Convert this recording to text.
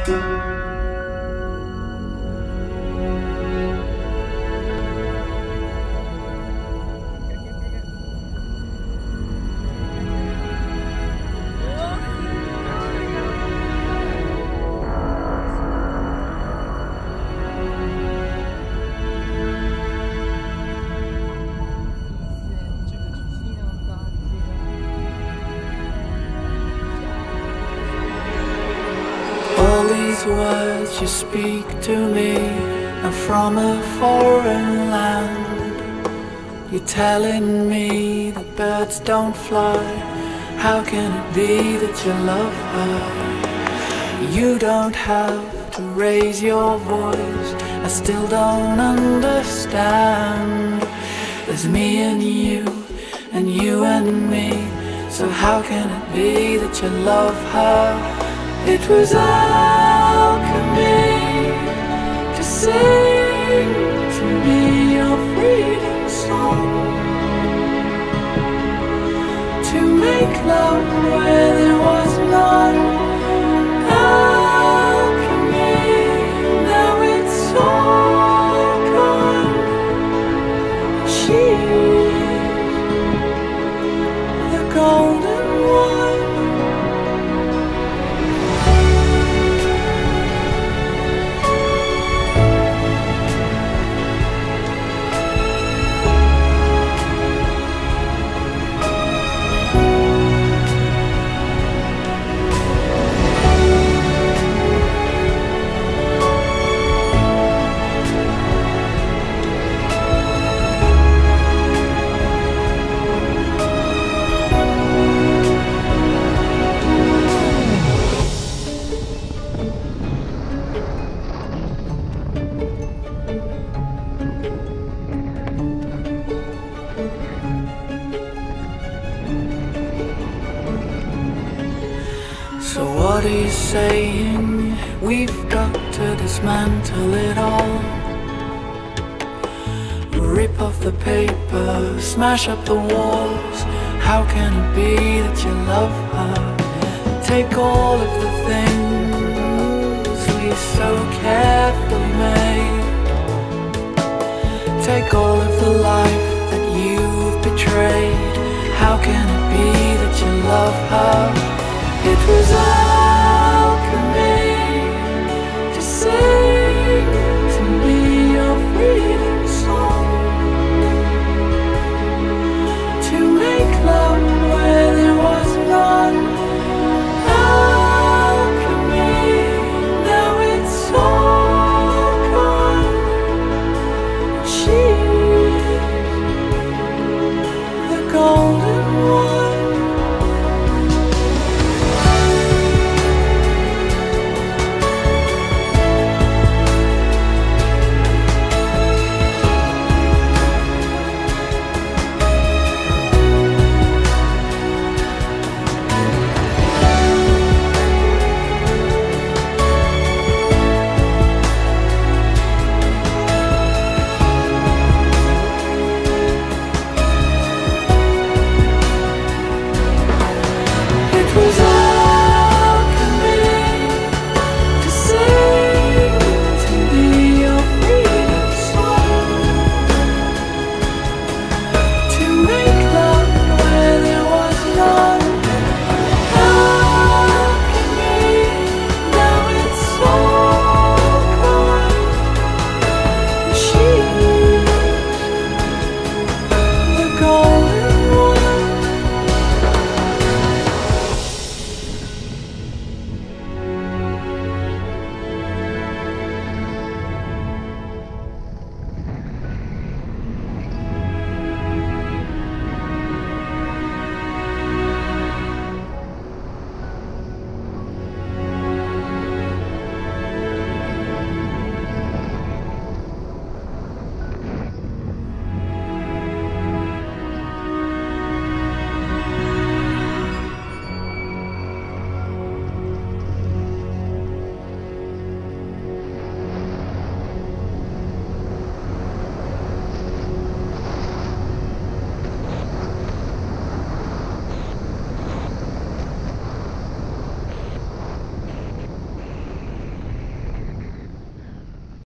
These words you speak to me are from a foreign land. You're telling me that birds don't fly. How can it be that you love her? You don't have to raise your voice, I still don't understand. There's me and you and me, so how can it be that you love her? It was alchemy to sing to me your freedom song, to make love where there was none. Alchemy, now it's all gone. She's the golden one. So what he's saying, we've got to dismantle it all. Rip off the paper, smash up the walls. How can it be that you love her? Take all of the things we so carefully made. Take all of the life that you've betrayed. How can it be that you love her?